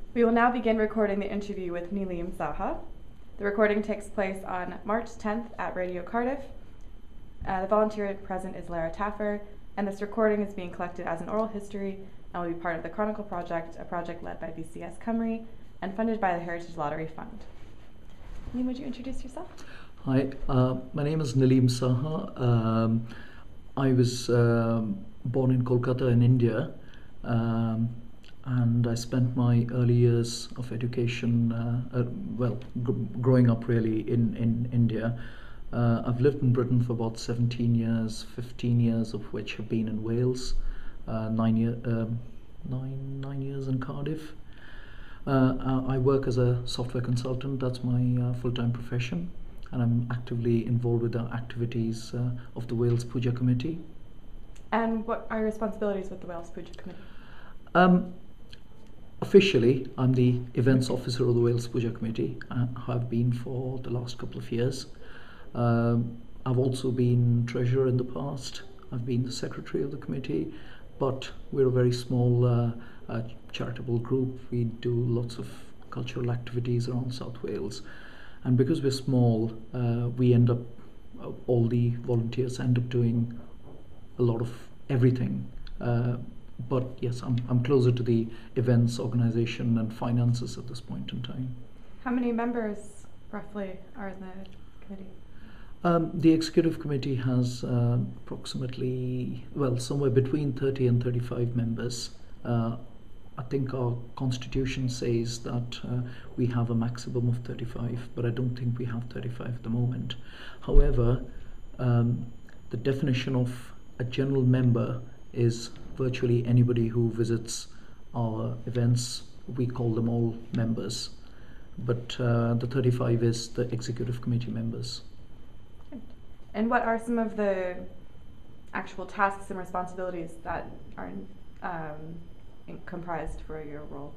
We will now begin recording the interview with Nilim Saha. The recording takes place on March 10th at Radio Cardiff. The volunteer present is Lara Taffer, and this recording is being collected as an oral history and will be part of the Chronicle Project, a project led by BCS Cymru and funded by the Heritage Lottery Fund. Nilim, would you introduce yourself? Hi, my name is Nilim Saha. I was born in Kolkata in India, and I spent my early years of education, growing up really in India. I've lived in Britain for about 17 years, 15 years of which have been in Wales, 9 years in Cardiff. I work as a software consultant. That's my full-time profession, and I'm actively involved with the activities of the Wales Puja Committee. And what are your responsibilities with the Wales Puja Committee? Officially, I'm the events officer of the Wales Puja Committee. I have been for the last couple of years. I've also been treasurer in the past. I've been the secretary of the committee, but we're a very small charitable group. We do lots of cultural activities around South Wales. And because we're small, we end up, all the volunteers end up doing a lot of everything. But yes, I'm closer to the events organization and finances at this point in time. How many members roughly are in the committee? The executive committee has approximately, somewhere between 30 and 35 members. I think our constitution says that we have a maximum of 35, but I don't think we have 35 at the moment. However, the definition of a general member is virtually anybody who visits our events. We call them all members, but the 35 is the executive committee members. And what are some of the actual tasks and responsibilities that are comprised for your role?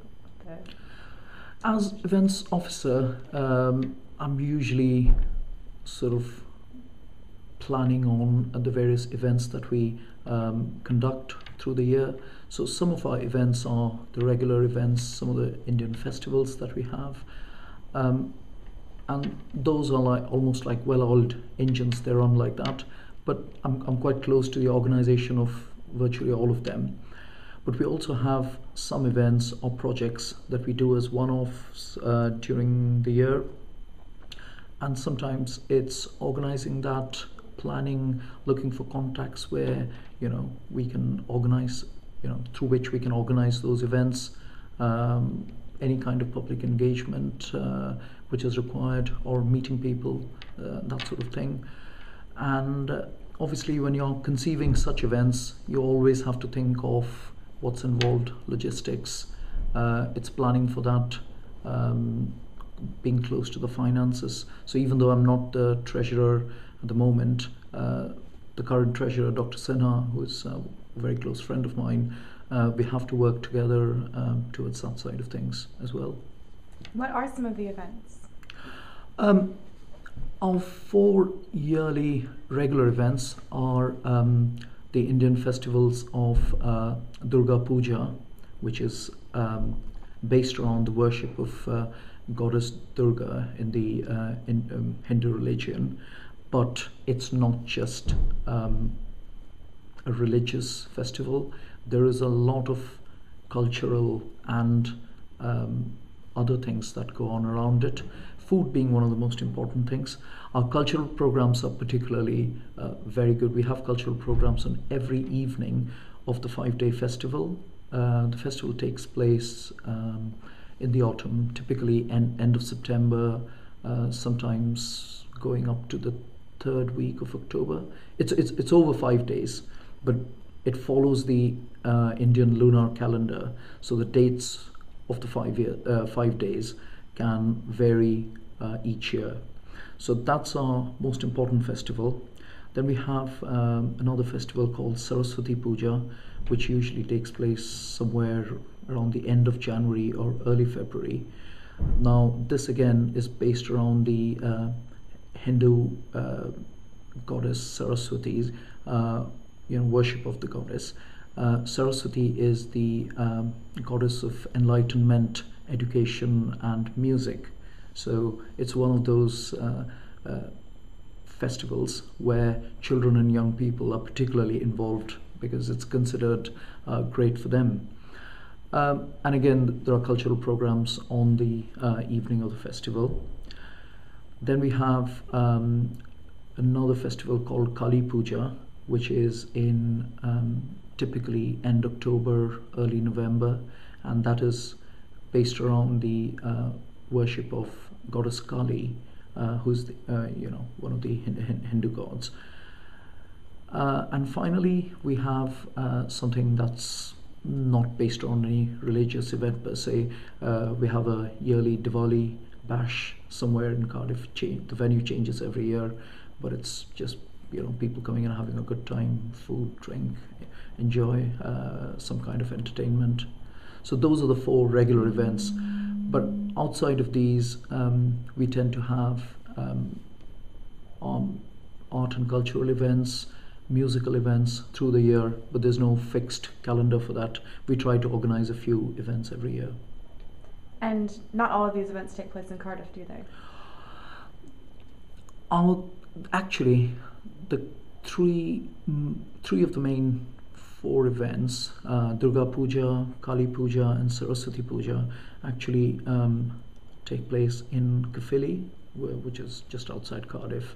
As events officer, I'm usually sort of planning on the various events that we conduct through the year. So some of our events are the regular events, some of the Indian festivals that we have. And those are like almost like well-oiled engines. They run like that. But I'm quite close to the organization of virtually all of them. But we also have some events or projects that we do as one-offs during the year. And sometimes it's organizing that, planning, looking for contacts where, we can organize, through which we can organize those events, any kind of public engagement which is required, or meeting people, that sort of thing. And obviously when you're conceiving such events, you always have to think of what's involved, logistics, it's planning for that, being close to the finances. So even though I'm not the treasurer at the moment, the current treasurer, Dr. Sinha, who is a very close friend of mine, we have to work together towards that side of things as well. What are some of the events? Our 4 yearly regular events are the Indian festivals of Durga Puja, which is based around the worship of goddess Durga in the Hindu religion. But it's not just a religious festival. There is a lot of cultural and other things that go on around it, food being one of the most important things. Our cultural programs are particularly very good. We have cultural programs on every evening of the 5-day festival. The festival takes place in the autumn, typically end of September, sometimes going up to the 3rd week of October. It's over 5 days, but it follows the Indian lunar calendar, so the dates of the 5 days can vary each year. So that's our most important festival. Then we have another festival called Saraswati Puja, which usually takes place somewhere around the end of January or early February. Now, this again is based around the Hindu goddess Saraswati's worship of the goddess. Saraswati is the goddess of enlightenment, education and music. So it's one of those festivals where children and young people are particularly involved because it's considered great for them. And again, there are cultural programs on the evening of the festival. Then we have another festival called Kali Puja, which is in typically end October, early November, and that is based around the worship of goddess Kali, who's one of the Hindu gods. And finally, we have something that's not based on any religious event per se. We have a yearly Diwali bash somewhere in Cardiff. The venue changes every year, but it's just people coming and having a good time, food, drink, enjoy some kind of entertainment. So those are the 4 regular events. But outside of these, we tend to have art and cultural events, musical events through the year, but there's no fixed calendar for that. We try to organize a few events every year. And not all of these events take place in Cardiff, do they? Actually, the three of the main 4 events, Durga Puja, Kali Puja, and Saraswati Puja, actually take place in Caerphilly, which is just outside Cardiff.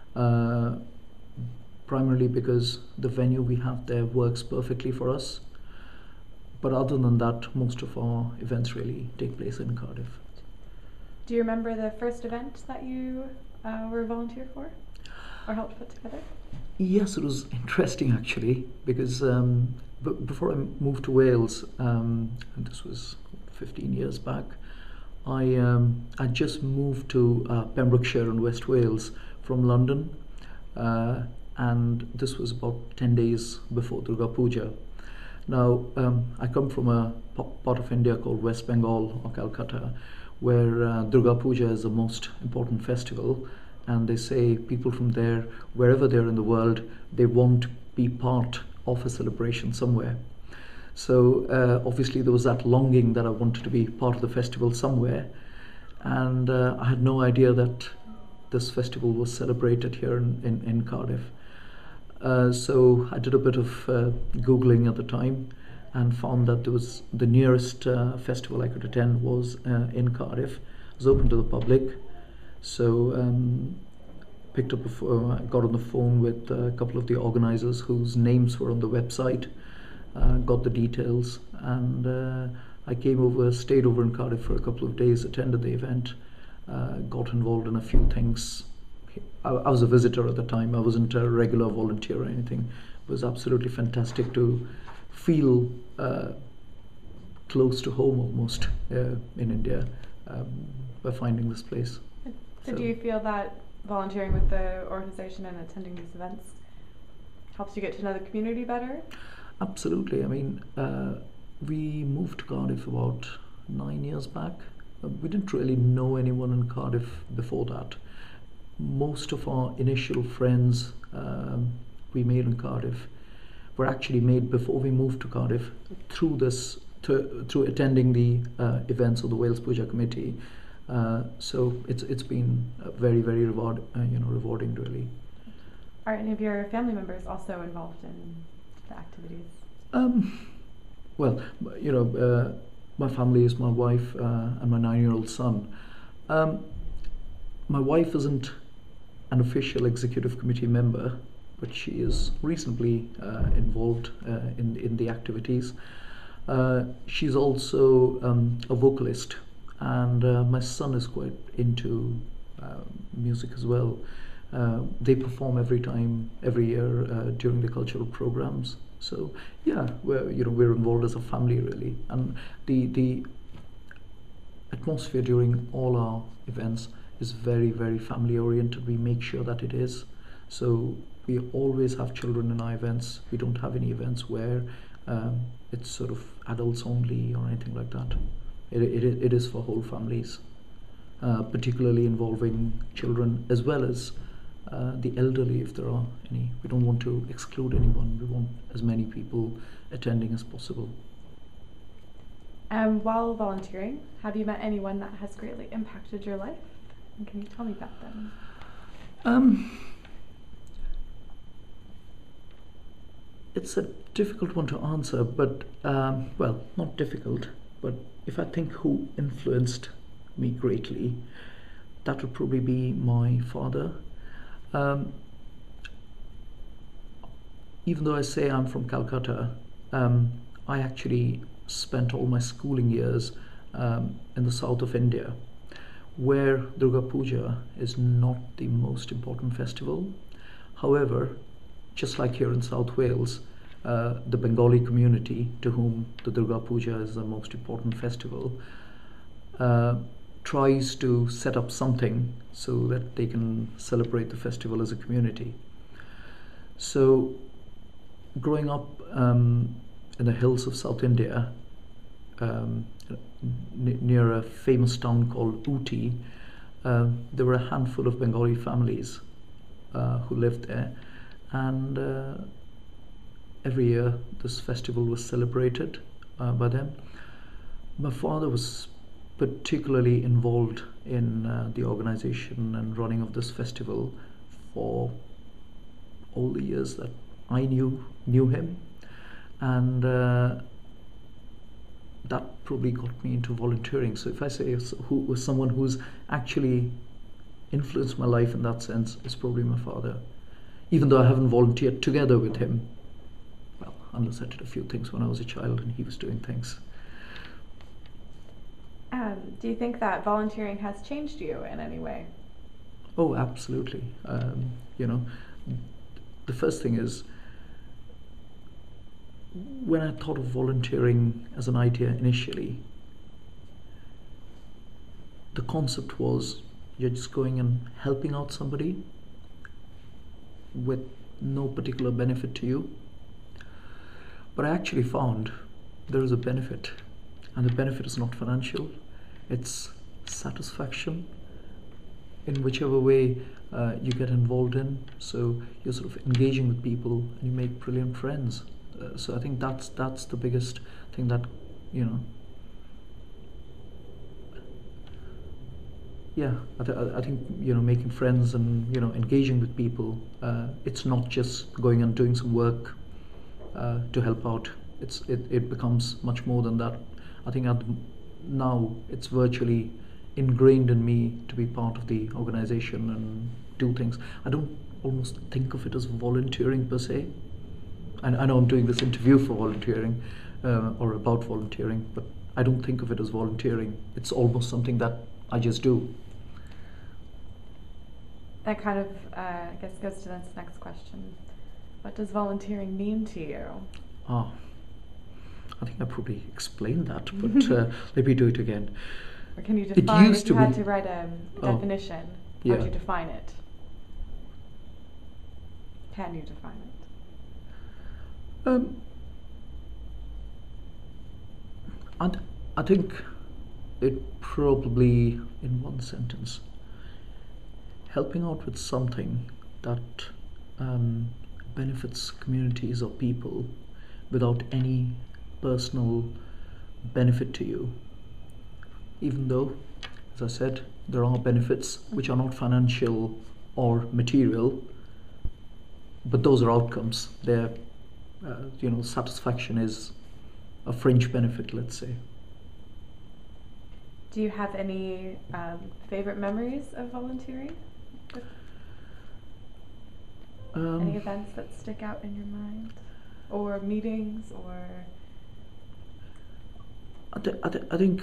Primarily because the venue we have there works perfectly for us. But other than that, most of our events really take place in Cardiff. Do you remember the first event that you were a volunteer for or helped put together? Yes, it was interesting actually, because before I moved to Wales, and this was 15 years back, I just moved to Pembrokeshire in West Wales from London, and this was about 10 days before Durga Puja. Now, I come from a part of India called West Bengal or Calcutta, where Durga Puja is the most important festival, and they say people from there, wherever they're in the world, they want to be part of a celebration somewhere. So obviously there was that longing that I wanted to be part of the festival somewhere, and I had no idea that this festival was celebrated here in Cardiff. So I did a bit of Googling at the time and found that there was the nearest festival I could attend was in Cardiff. It was open to the public. So got on the phone with a couple of the organizers whose names were on the website, got the details, and I came over, stayed over in Cardiff for a couple of days, attended the event, got involved in a few things. I was a visitor at the time. I wasn't a regular volunteer or anything. It was absolutely fantastic to feel close to home almost in India by finding this place. So do you feel that volunteering with the organization and attending these events helps you get to know the community better? Absolutely. I mean, we moved to Cardiff about 9 years back. We didn't really know anyone in Cardiff before that. Most of our initial friends we made in Cardiff were actually made before we moved to Cardiff through attending the events of the Wales Puja Committee. So it's been very, very rewarding really. Are any of your family members also involved in the activities? Well, my family is my wife and my 9-year-old son. My wife isn't an official executive committee member, but she is reasonably involved in the activities. She's also a vocalist, and my son is quite into music as well. They perform every year during the cultural programs. So yeah, we're involved as a family really, and the atmosphere during all our events is very, very family oriented. We make sure that it is. So we always have children in our events. We don't have any events where it's sort of adults only or anything like that. It is for whole families, particularly involving children as well as the elderly if there are any. We don't want to exclude anyone. We want as many people attending as possible. While volunteering, have you met anyone that has greatly impacted your life? And can you tell me about them? It's a difficult one to answer, but well, not difficult, but if I think who influenced me greatly, that would probably be my father. Even though I say I'm from Calcutta, I actually spent all my schooling years in the south of India, where Durga Puja is not the most important festival. However, just like here in South Wales, the Bengali community, to whom the Durga Puja is the most important festival, tries to set up something so that they can celebrate the festival as a community. So, growing up in the hills of South India, near a famous town called Ooty, there were a handful of Bengali families who lived there, and every year this festival was celebrated by them. My father was particularly involved in the organization and running of this festival for all the years that I knew him, and that probably got me into volunteering. So if I say who was someone who's actually influenced my life in that sense, it's probably my father, even though I haven't volunteered together with him. Well, unless I did a few things when I was a child and he was doing things. Do you think that volunteering has changed you in any way? Oh, absolutely. You know, the first thing is, when I thought of volunteering as an idea initially, the concept was you're just going and helping out somebody with no particular benefit to you. But I actually found there is a benefit, and the benefit is not financial, it's satisfaction in whichever way you get involved in. So you're sort of engaging with people and you make brilliant friends. So I think that's the biggest thing that, you know, yeah, I think, you know, making friends and, you know, engaging with people, it's not just going and doing some work to help out. It becomes much more than that. I think now it's virtually ingrained in me to be part of the organization and do things. I don't almost think of it as volunteering per se. And I know I'm doing this interview for volunteering or about volunteering, but I don't think of it as volunteering. It's almost something that I just do. That kind of, I guess, goes to this next question. What does volunteering mean to you? I think I probably explained that, but let me do it again. Or can you define, if you had be... to write a definition, how would you define it? Can you define it? I think it probably, in one sentence, helping out with something that benefits communities or people without any personal benefit to you. Even though, as I said, there are benefits which are not financial or material, but those are outcomes. They're, you know, satisfaction is a fringe benefit, let's say. Do you have any favorite memories of volunteering? Any events that stick out in your mind? Or meetings, or... I think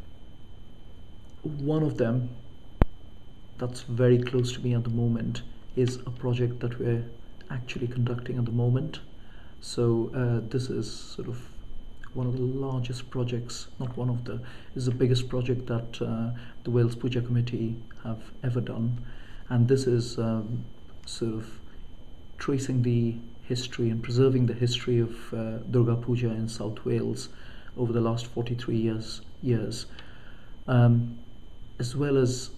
one of them that's very close to me at the moment is a project that we're actually conducting at the moment. So this is sort of one of the largest projects, not one of the, is the biggest project that the Wales Puja Committee have ever done. And this is sort of tracing the history and preserving the history of Durga Puja in South Wales over the last 43 years, as well as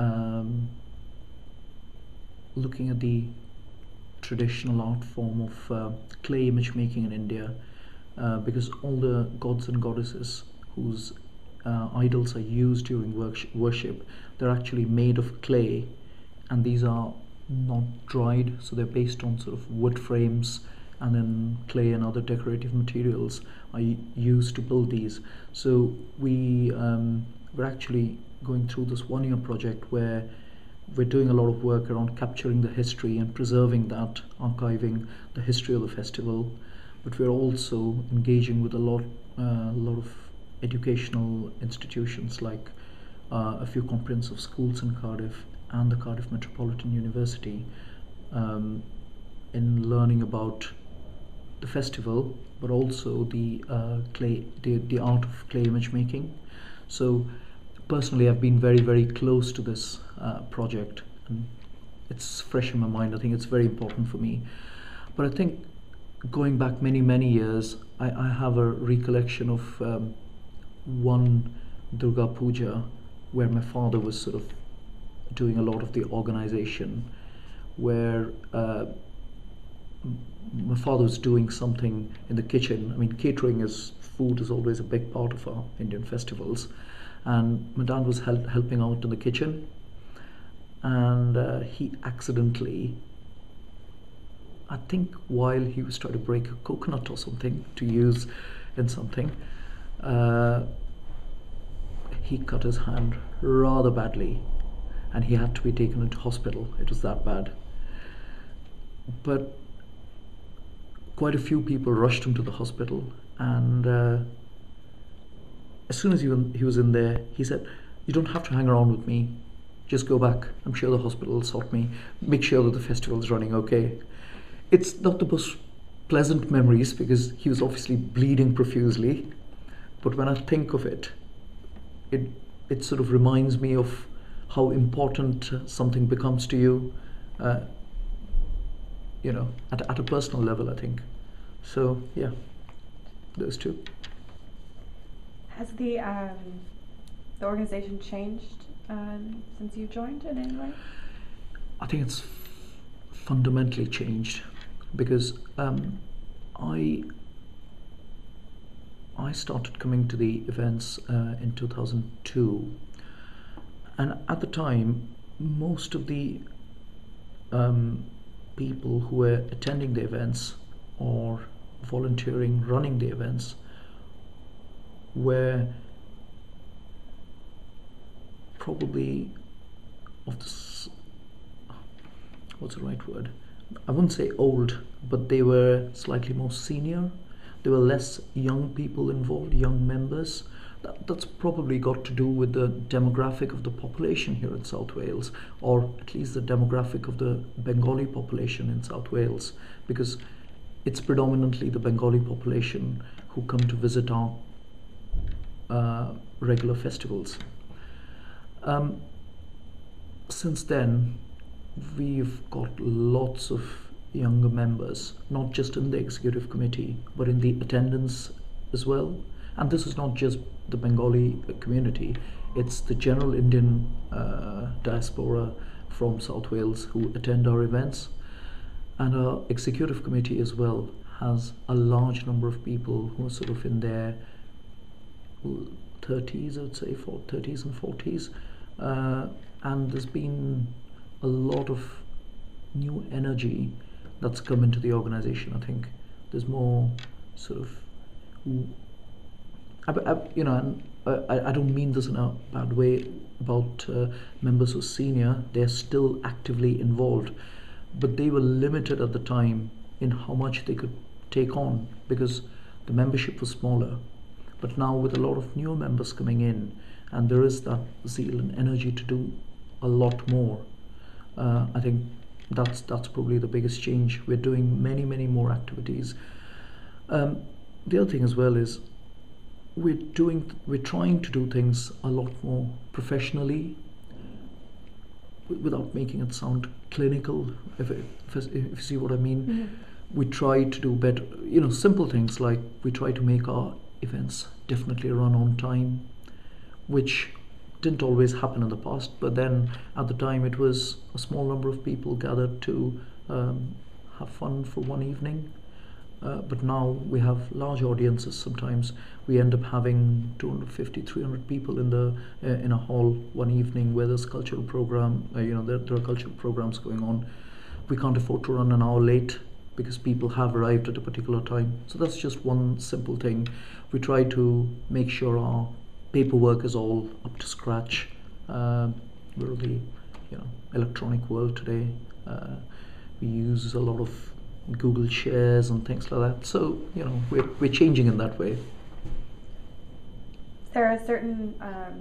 looking at the traditional art form of clay image making in India, because all the gods and goddesses whose idols are used during worship, they're actually made of clay, and these are not dried, so they're based on sort of wood frames, and then clay and other decorative materials are used to build these. So we're actually going through this 1-year project where we're doing a lot of work around capturing the history and preserving that, archiving the history of the festival. But we're also engaging with a lot of educational institutions, like a few comprehensive schools in Cardiff and the Cardiff Metropolitan University, in learning about the festival, but also the art of clay image making. So personally, I've been very, very close to this project, and it's fresh in my mind. I think it's very important for me. But I think going back many, many years, I have a recollection of one Durga Puja where my father was sort of doing a lot of the organization, where my father was doing something in the kitchen. I mean, food is always a big part of our Indian festivals, and my dad was helping out in the kitchen, and he accidentally, I think while he was trying to break a coconut or something to use in something, he cut his hand rather badly, and he had to be taken into hospital. It was that bad. But quite a few people rushed him to the hospital, and as soon as he was in there, he said, "You don't have to hang around with me. Just go back. I'm sure the hospital will sort me. Make sure that the festival is running okay." It's not the most pleasant memories because he was obviously bleeding profusely. But when I think of it, it sort of reminds me of how important something becomes to you, at a personal level, I think. So yeah, those two. Has the organization changed since you joined in any way? I think it's fundamentally changed because I started coming to the events in 2002, and at the time, most of the people who were attending the events or volunteering, running the events, were probably of this, what's the right word? I wouldn't say old, but they were slightly more senior. There were less young people involved, young members. That's probably got to do with the demographic of the population here in South Wales, or at least the demographic of the Bengali population in South Wales, because it's predominantly the Bengali population who come to visit our regular festivals. Since then, we've got lots of younger members, not just in the executive committee, but in the attendance as well. And this is not just the Bengali community, it's the general Indian diaspora from South Wales who attend our events. And our executive committee as well has a large number of people who are sort of in their 30s, I would say, 30s and 40s. And there's been a lot of new energy that's come into the organization. I think there's more sort of, I don't mean this in a bad way about members who are senior. They're still actively involved, but they were limited at the time in how much they could take on because the membership was smaller. But now with a lot of newer members coming in, and there is that zeal and energy to do a lot more, I think that's probably the biggest change. We're doing many more activities. The other thing as well is we're trying to do things a lot more professionally, without making it sound clinical, if you see what I mean. Mm-hmm. We try to do better, simple things like we try to make our events definitely run on time, which didn't always happen in the past, but then at the time it was a small number of people gathered to have fun for one evening. but now we have large audiences. Sometimes we end up having 250, 300 people in a hall one evening where there's cultural program. There are cultural programs going on. We can't afford to run an hour late because people have arrived at a particular time. So that's just one simple thing. We try to make sure our paperwork is all up to scratch. We're the electronic world today. We use a lot of Google Shares and things like that. So we're changing in that way. Is there a certain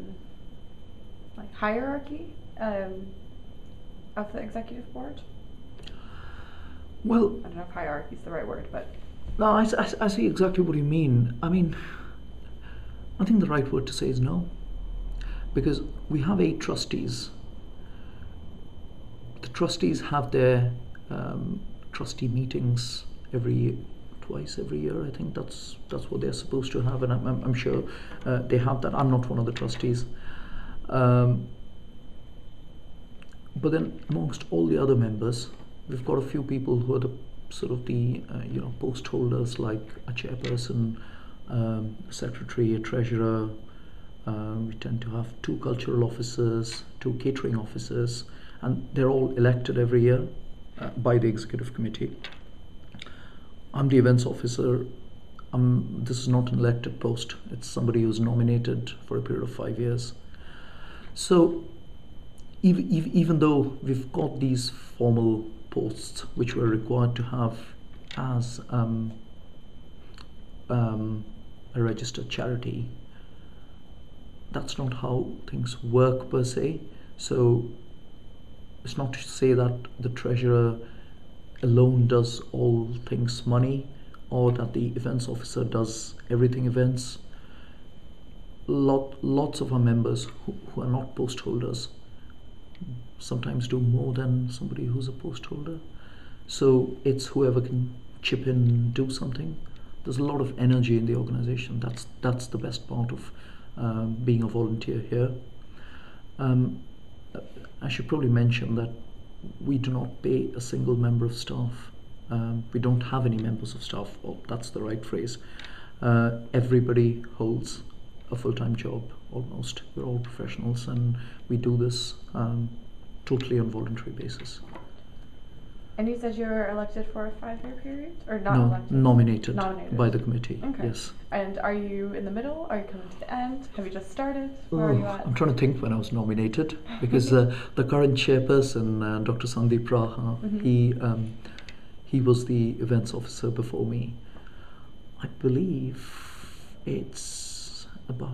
hierarchy of the executive board? Well, I don't know if hierarchy is the right word, but no, I see exactly what you mean. I mean, I think the right word to say is no, because we have 8 trustees. The trustees have their trustee meetings twice every year. I think that's what they're supposed to have, and I'm sure they have that. I'm not one of the trustees, but then amongst all the other members, we've got a few people who are the sort of the post holders, like a chairperson, a secretary, a treasurer. We tend to have 2 cultural officers, 2 catering officers, and they're all elected every year by the executive committee. I'm the events officer. This is not an elected post. It's somebody who's nominated for a period of 5 years. So even though we've got these formal posts which we're required to have as a registered charity, that's not how things work per se. So it's not to say that the treasurer alone does all things money, or that the events officer does everything events. Lots of our members who are not post holders sometimes do more than somebody who's a post holder. So it's whoever can chip in and do something. There's a lot of energy in the organization. That's the best part of being a volunteer here. I should probably mention that we do not pay a single member of staff. We don't have any members of staff. Well, that's the right phrase. Everybody holds a full-time job, almost. We're all professionals, and we do this totally on voluntary basis. And you said you were elected for a 5-year period, or not No, elected? nominated by the Okay. committee. Yes. And are you in the middle? Are you coming to the end? Have you just started? Where are you at? I'm trying to think when I was nominated, because the current chairperson, Dr. Sandeep Raha, he was the events officer before me. I believe it's about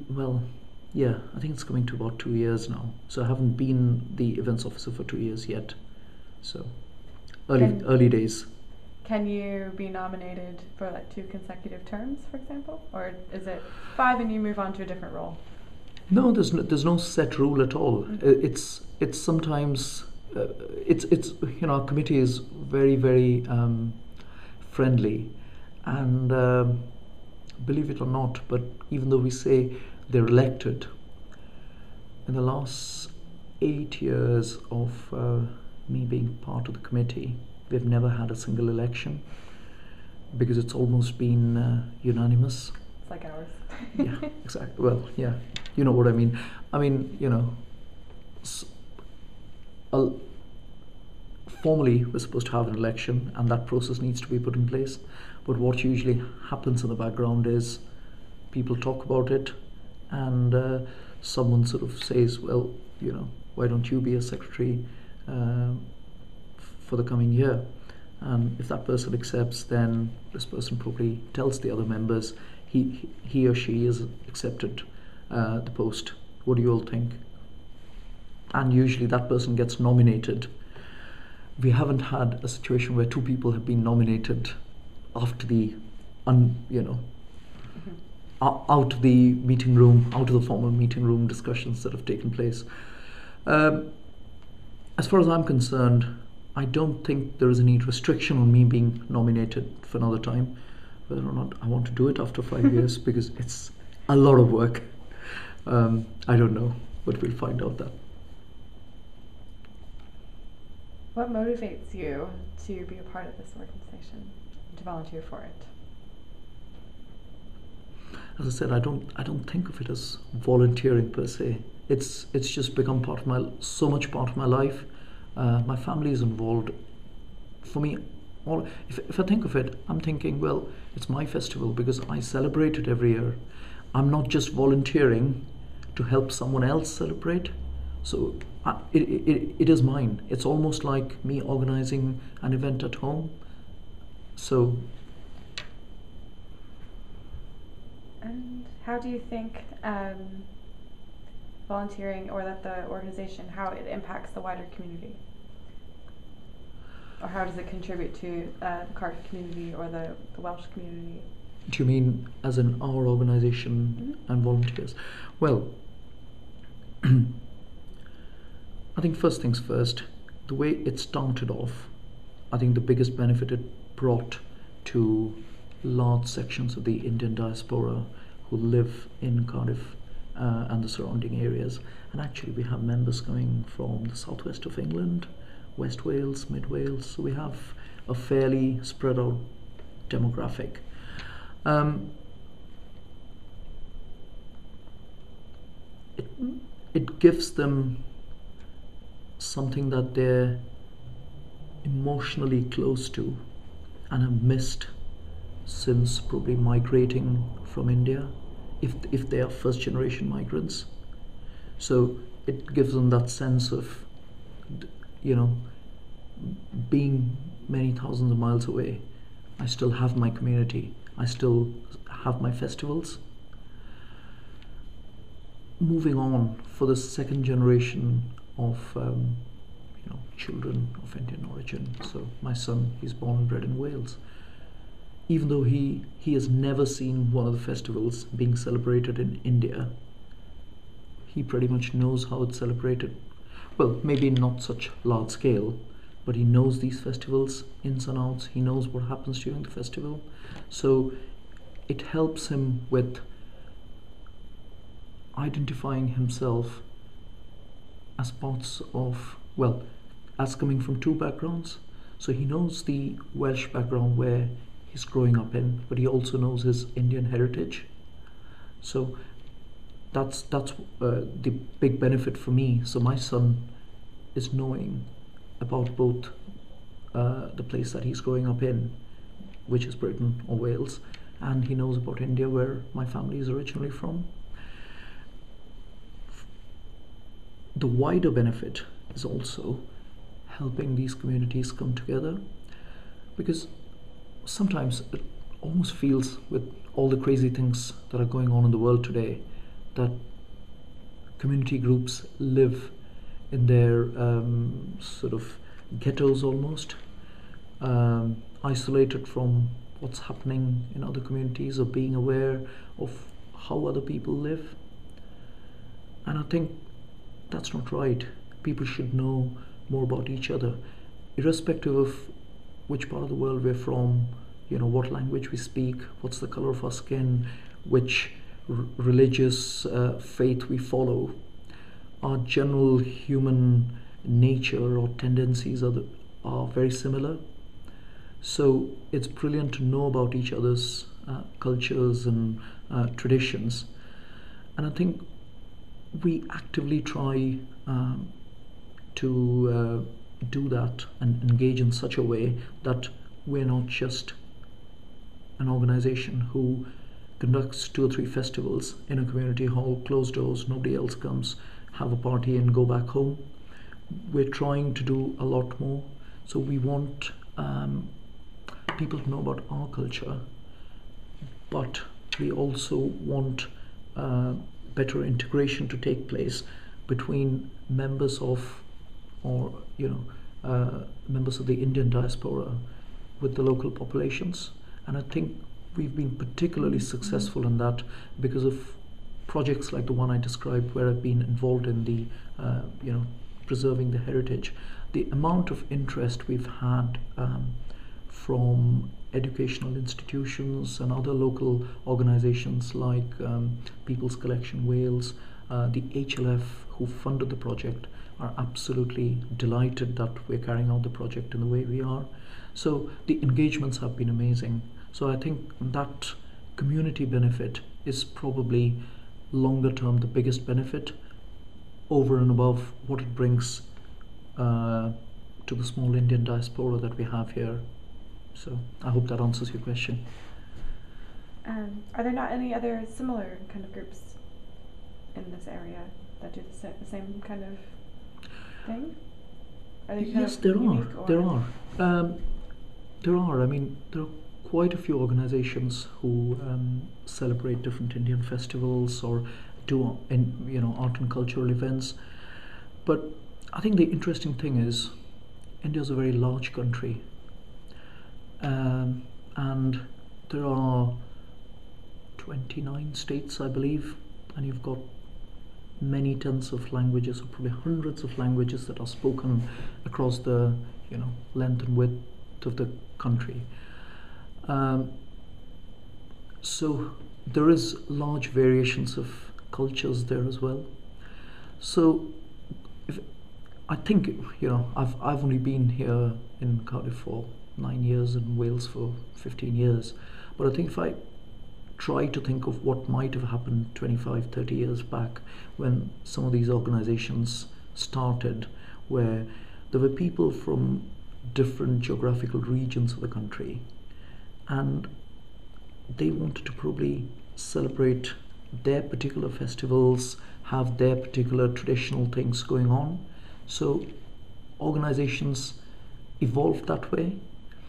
I think it's coming to about 2 years now. So I haven't been the events officer for 2 years yet. So early days. Can you be nominated for 2 consecutive terms, for example? Or is it 5 and you move on to a different role? No, there's no set rule at all. It's sometimes it's our committee is very, very friendly, and believe it or not, but even though we say they're elected, in the last 8 years of me being part of the committee, we've never had a single election, because it's almost been unanimous. It's like ours. Yeah, exactly. Well, yeah, you know what I mean. I mean, formally we're supposed to have an election, and that process needs to be put in place. But what usually happens in the background is people talk about it, and someone sort of says, well, why don't you be a secretary for the coming year? And if that person accepts, then this person probably tells the other members he or she has accepted the post. What do you all think? And usually that person gets nominated. We haven't had a situation where 2 people have been nominated after the out of the meeting room, out of the formal meeting room discussions that have taken place. As far as I'm concerned, I don't think there is any restriction on me being nominated for another time. Whether or not I want to do it after 5 years, because it's a lot of work. I don't know, but we'll find out that. What motivates you to be a part of this organization? to volunteer for it? As I said, I don't think of it as volunteering per se. It's just become so much part of my life. My family is involved. For me, if I think of it, I'm thinking, well, it's my festival because I celebrate it every year. I'm not just volunteering to help someone else celebrate. So it is mine. It's almost like me organizing an event at home. So. And how do you think volunteering, or that the organization, how it impacts the wider community? Or how does it contribute to the Cardiff community or the Welsh community? Do you mean as in our organization Mm-hmm. and volunteers? Well, I think first things first, the way it started off, I think the biggest benefit it brought to large sections of the Indian diaspora who live in Cardiff and the surrounding areas. And actually we have members coming from the southwest of England, West Wales, Mid Wales, so we have a fairly spread out demographic. It gives them something that they're emotionally close to and have missed since probably migrating from India, if they are first generation migrants. So it gives them that sense of, being many thousands of miles away, I still have my community, I still have my festivals. Moving on, for the second generation of children of Indian origin, so my son, he's born and bred in Wales. Even though he has never seen one of the festivals being celebrated in India, he pretty much knows how it's celebrated. Well, maybe not such large scale, but he knows these festivals ins and outs. He knows what happens during the festival. So it helps him with identifying himself as parts of, well, as coming from two backgrounds. So he knows the Welsh background where he's growing up in, but he also knows his Indian heritage. So that's the big benefit for me. So my son is knowing about both the place that he's growing up in, which is Britain or Wales, and he knows about India, where my family is originally from. The wider benefit is also helping these communities come together, because sometimes it almost feels, with all the crazy things that are going on in the world today, that community groups live in their sort of ghettos almost, isolated from what's happening in other communities, or being aware of how other people live. And I think that's not right. People should know more about each other, irrespective of which part of the world we're from, what language we speak, what's the color of our skin, which religious faith we follow. Our general human nature or tendencies are very similar. So it's brilliant to know about each other's cultures and traditions. And I think we actively try to do that and engage in such a way that we're not just an organization who conducts 2 or 3 festivals in a community hall, closed doors, nobody else comes, have a party and go back home. We're trying to do a lot more. So we want people to know about our culture, but we also want better integration to take place between members of, members of the Indian diaspora with the local populations. And I think we've been particularly successful in that because of projects like the one I described, where I've been involved in the preserving the heritage. The amount of interest we've had from educational institutions and other local organizations like People's Collection Wales, the HLF, who funded the project, are absolutely delighted that we're carrying out the project in the way we are. So the engagements have been amazing. So I think that community benefit is probably longer term the biggest benefit over and above what it brings to the small Indian diaspora that we have here. So I hope that answers your question. Are there not any other similar kind of groups in this area that do the same kind of thing? Are they kind Yes, of there unique, are. or? There are. I mean, there are quite a few organizations who celebrate different Indian festivals or do art and cultural events. But I think the interesting thing is India is a very large country, and there are 29 states, I believe, and you've got many tens of languages, or probably hundreds of languages that are spoken across the length and width of the country. So there is large variations of cultures there as well. So I think I've only been here in Cardiff for 9 years and Wales for 15 years, but I think if I try to think of what might have happened 25, 30 years back when some of these organizations started, where there were people from different geographical regions of the country and they wanted to probably celebrate their particular festivals, have their particular traditional things going on. So organizations evolved that way.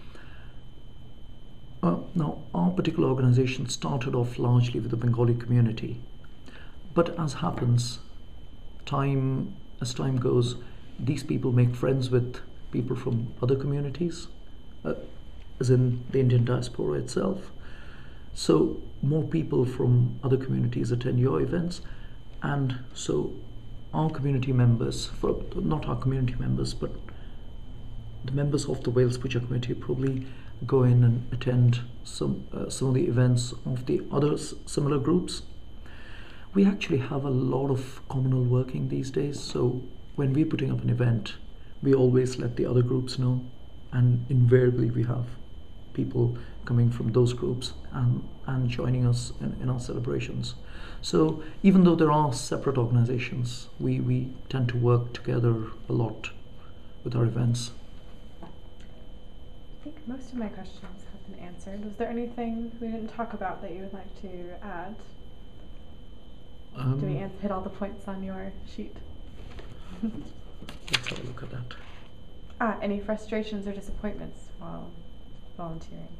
Now, our particular organization started off largely with the Bengali community, but as happens, as time goes, these people make friends with people from other communities, as in the Indian diaspora itself. So more people from other communities attend your events, and so our community members, not our community members, but the members of the Wales Puja committee probably go in and attend some of the events of the other similar groups. We actually have a lot of communal working these days, so when we're putting up an event, we always let the other groups know, and invariably we have people coming from those groups and joining us in our celebrations. So even though there are separate organizations, we tend to work together a lot with our events. I think most of my questions have been answered. Was there anything we didn't talk about that you would like to add? Do we hit all the points on your sheet? Let's have a look at that. Any frustrations or disappointments while volunteering?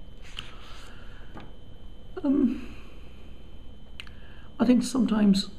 I think sometimes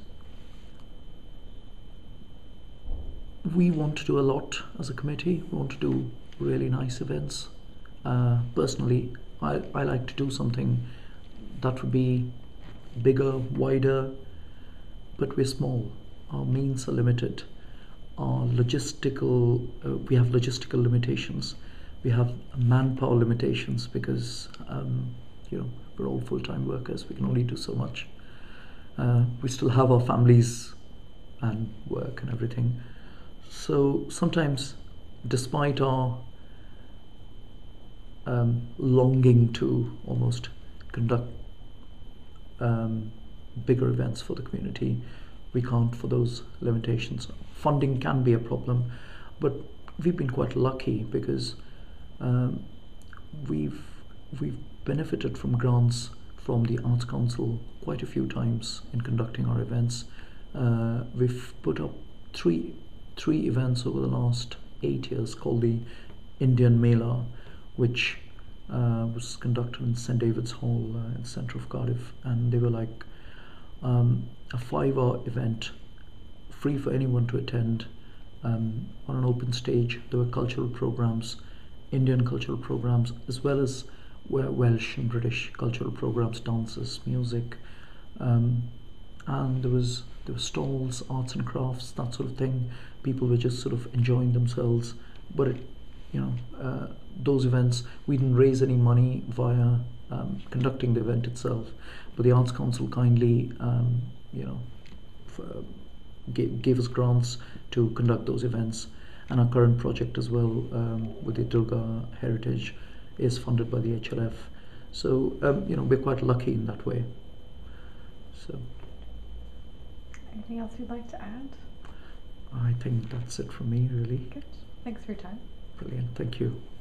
we want to do a lot as a committee. We want to do really nice events. Personally, I like to do something that would be bigger, wider, but we're small. Our means are limited. Our we have logistical limitations. We have manpower limitations because we're all full-time workers. We can only do so much. We still have our families and work and everything. So sometimes, despite our longing to almost conduct bigger events for the community, we can't for those limitations. Funding can be a problem, but we've been quite lucky because we've benefited from grants from the Arts Council quite a few times in conducting our events. We've put up three events over the last 8 years called the Indian Mela, which was conducted in St. David's Hall in the centre of Cardiff, and they were like a 5-hour event, free for anyone to attend, on an open stage. There were cultural programs, Indian cultural programs, as well as Welsh and British cultural programs, dances, music, and there were stalls, arts and crafts, that sort of thing. People were just sort of enjoying themselves, but those events, we didn't raise any money via conducting the event itself, but the Arts Council kindly gave us grants to conduct those events. And our current project as well, with the Durga Heritage, is funded by the HLF. So we're quite lucky in that way. So anything else you'd like to add? I think that's it from me, really. Good. Thanks for your time. Brilliant. Thank you.